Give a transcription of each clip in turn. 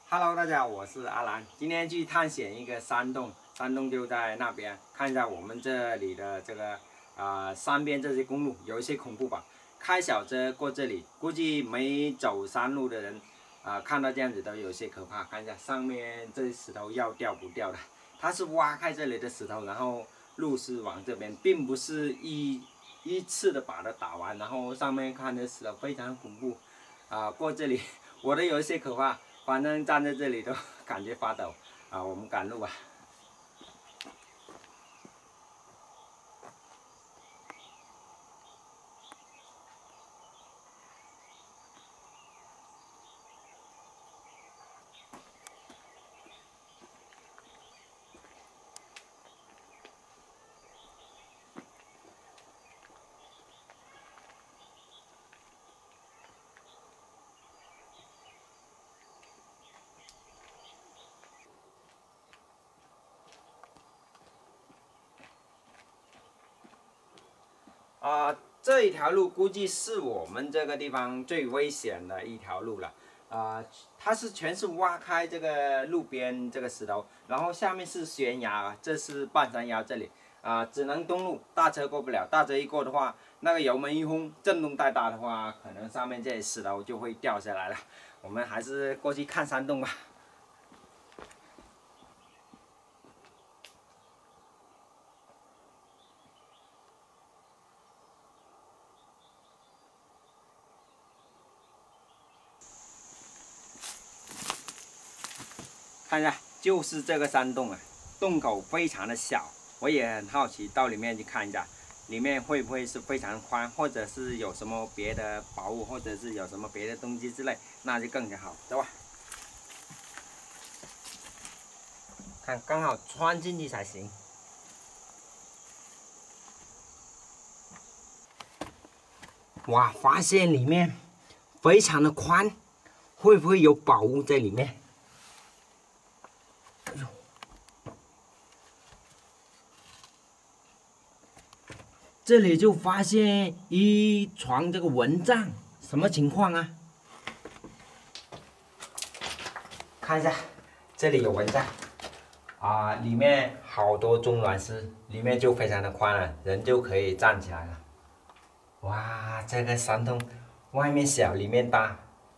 Hello， 大家好，我是阿兰。今天去探险一个山洞，山洞就在那边。看一下我们这里的这个山边这些公路，有一些恐怖吧。开小车过这里，估计没走山路的人看到这样子都有些可怕。看一下上面这些石头要掉不掉的，它是挖开这里的石头，然后路是往这边，并不是一次的把它打完。然后上面看的石头非常恐怖过这里我都有一些可怕。 反正站在这里都感觉发抖我们赶路吧。这一条路估计是我们这个地方最危险的一条路了。它全是挖开这个路边这个石头，然后下面是悬崖，这是半山腰这里只能东路，大车过不了。大车一过的话，那个油门一轰，震动太大的话，可能上面这些石头就会掉下来了。我们还是过去看山洞吧。 看一下，就是这个山洞洞口非常的小，我也很好奇，到里面去看一下，里面会不会是非常宽，或者是有什么别的宝物，或者是有什么别的东西之类，那就更加好，走吧。看，刚好穿进去才行。哇，发现里面非常的宽，会不会有宝物在里面？ 这里就发现一床这个蚊帐，什么情况啊？看一下，这里有蚊帐里面好多中卵丝，里面就非常的宽了，人就可以站起来了。哇，这个山洞外面小，里面大。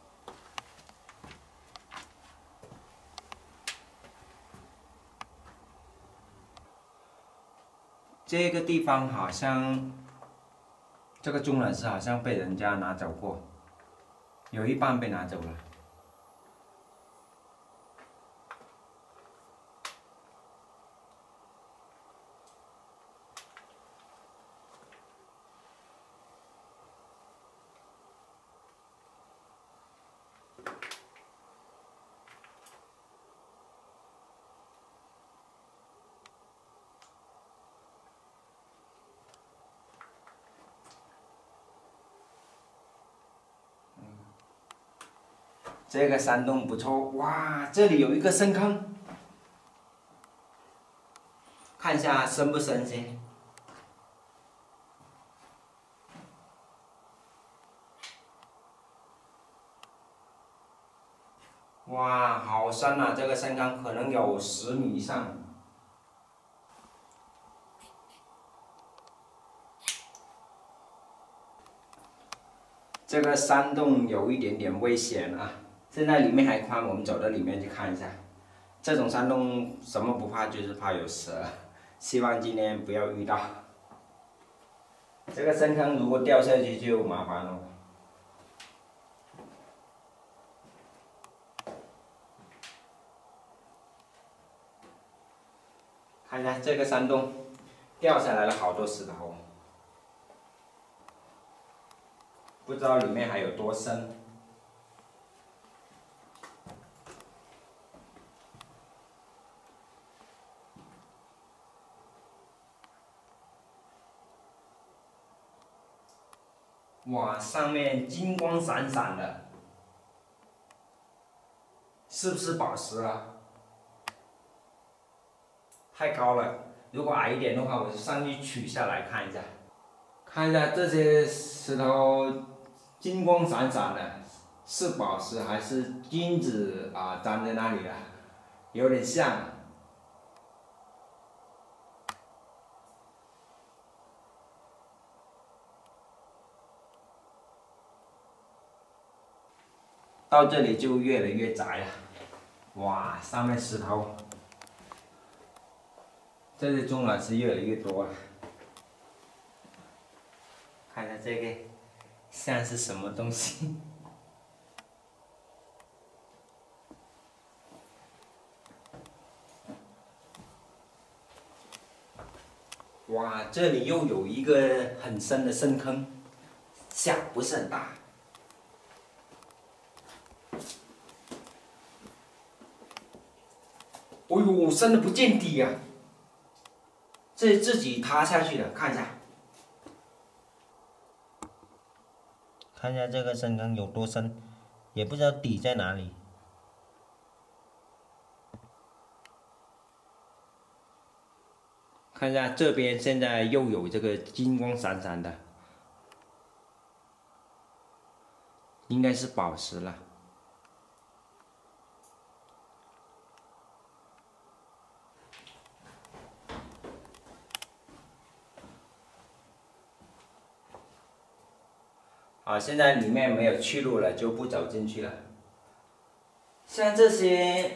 这个地方好像，这个中卵石好像被人家拿走过，有一半被拿走了。这个山洞不错，哇，这里有一个深坑，看一下深不深先。哇，好深啊！这个深坑可能有10米以上。这个山洞有一点点危险啊。 现在里面还宽，我们走到里面去看一下。这种山洞什么不怕，就是怕有蛇。希望今天不要遇到。这个深坑如果掉下去就麻烦了。看一下这个山洞，掉下来了好多石头，不知道里面还有多深。 哇，上面金光闪闪的，是不是宝石啊？太高了，如果矮一点的话，我就上去取下来看一下。看一下这些石头，金光闪闪的， 是宝石还是金子粘在那里了，有点像。到这里就越来越窄了，哇，上面石头，这些钟卵石越来越多了。看一下这个，像是什么东西？哇，这里又有一个很深的深坑，小不是很大。哎呦，深的不见底呀、这自己塌下去的，看一下。看一下这个深坑有多深，也不知道底在哪里。看一下这边现在又有这个金光闪闪的，应该是宝石了。现在里面没有去路了，就不走进去了。像这些，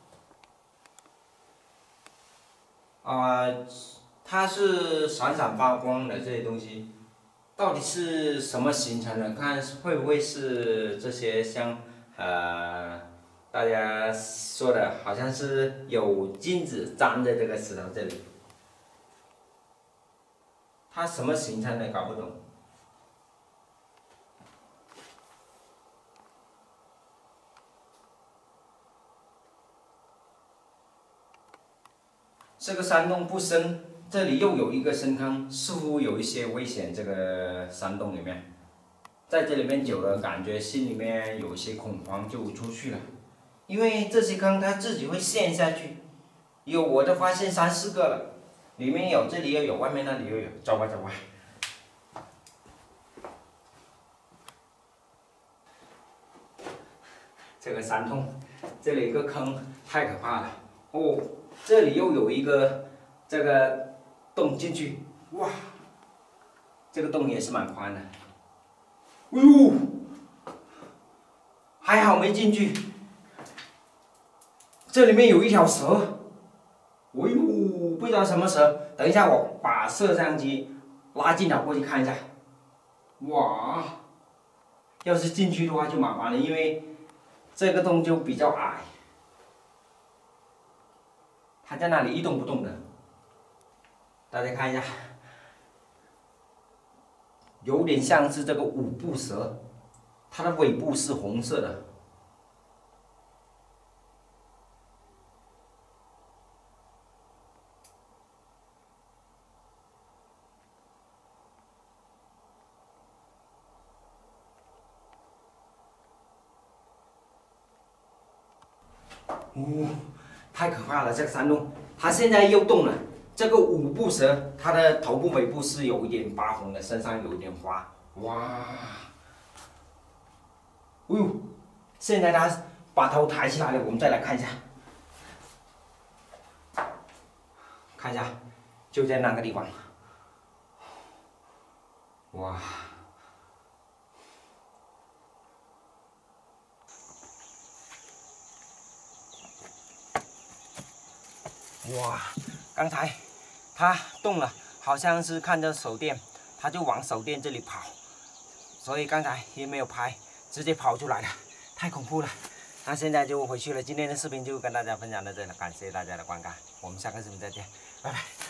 它是闪闪发光的这些东西，到底是什么形成的？看会不会是这些像大家说的，好像是有金子粘在这个石头这里，它什么形成的搞不懂。这个山洞不深，这里又有一个深坑，似乎有一些危险。这个山洞里面，在这里面久了，感觉心里面有一些恐慌，就出去了。因为这些坑它自己会陷下去，我都发现3、4个了，里面有，这里又有，外面那里又有，走吧走吧。这个山洞，这里一个坑，太可怕了哦。这里又有一个这个洞进去，哇，这个洞也是蛮宽的。哎呦，还好没进去。这里面有一条蛇，哎呦，不知道什么蛇。等一下我把摄像机拉近了过去看一下。哇，要是进去的话就麻烦了，因为这个洞就比较矮。它在那里一动不动的，大家看一下，有点像是这个五步蛇，它的尾部是红色的。太可怕了！这个山洞，它现在又动了。这个五步蛇，它的头部、尾部是有一点发红的，身上有一点花。哇！哎呦，现在它把头抬起来了，我们再来看一下，看一下，就在那个地方。哇！哇，刚才它动了，好像是看着手电，它就往手电这里跑，所以刚才也没有拍，直接跑出来了，太恐怖了。那现在就回去了，今天的视频就跟大家分享到这里了，感谢大家的观看，我们下个视频再见，拜拜。